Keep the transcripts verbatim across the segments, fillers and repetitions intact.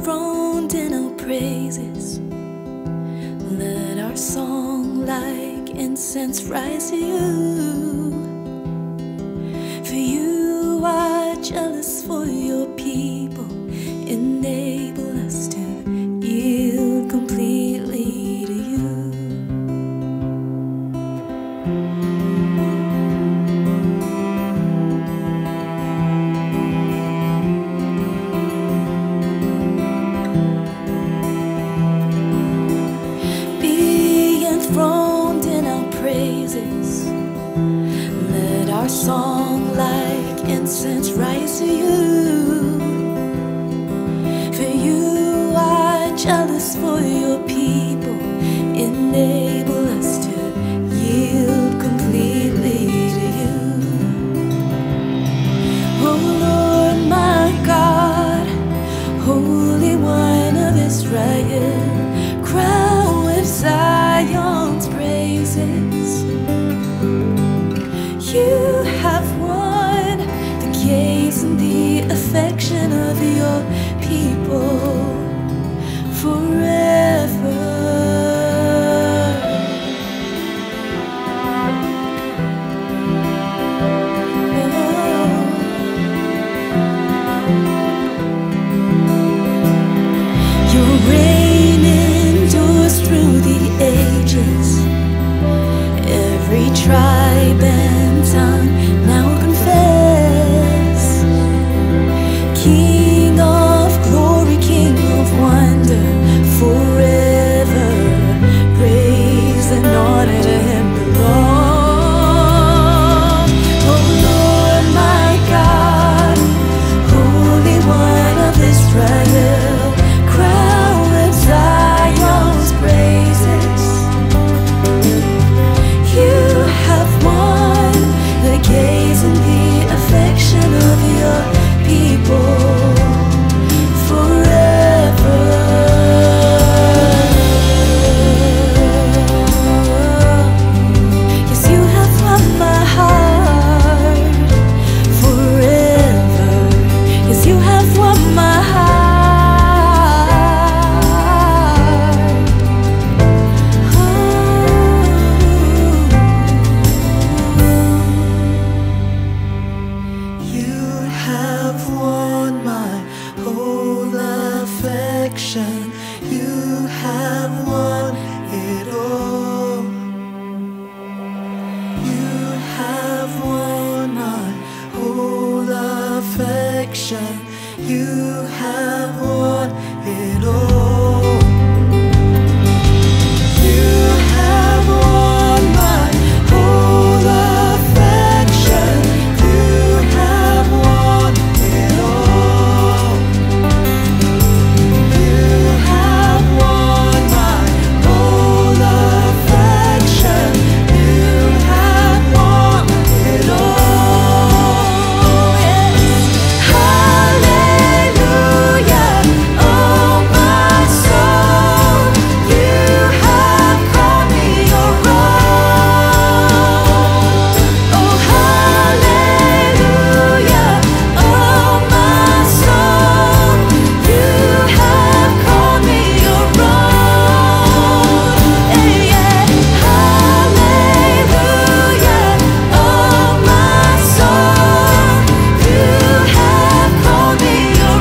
enthroned in our praises. Let our song like incense rise to you. For you are jealous for your people. Enable us to yield completely to you. Be enthroned in our praises. Let our song like incense rise to you. For you are jealous for your people. Enable us to yield completely to you. Oh Lord my God, Holy One of Israel, crown with Zion's praises. You have won the gaze and the affection of your people forever. Your reign endures through the ages. Every tribe and tongue now confess. King of glory, King of wonder, forever praise and honor to him belong. Oh Lord my God, Holy One of Israel, crown with Zion's praises. You have won the gaze and the affection of your people forever. Yes, you have won my heart forever. Yes, you have won my heart. You have won my whole affection. You have won it all. You have won my whole affection. You have won it all. You have won my whole affection. You have won it all. You have won my whole affection. You have won it all. Yes. Hallelujah. Oh my soul, you have called me your own. Oh hallelujah. Oh my soul, you have called me your own. Hey, yeah. Hallelujah. Oh my soul, you have called me your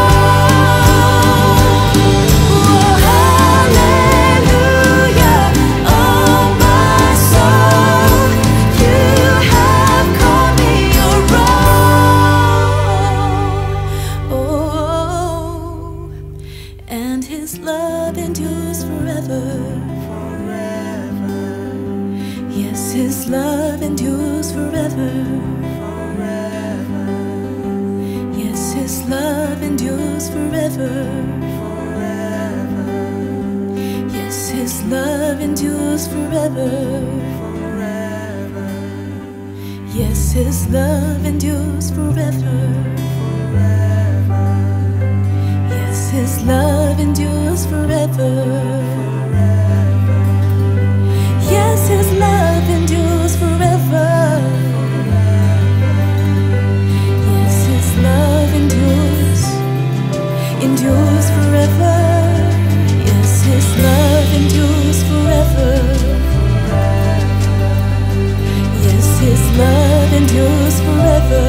own. Oh hallelujah. Oh my soul, you have called me your own. Oh, and his love endures forever. Forever. Yes, his love endures forever. Forever. Yes, his love endures forever. Forever. Yes, his love endures forever. Forever. Yes, his love endures forever. Forever. Yes, his love endures forever. Forever. Yes, his love endures forever. Yes, his love endures. endures forever. Yes, His love endures forever. Yes, His love endures forever.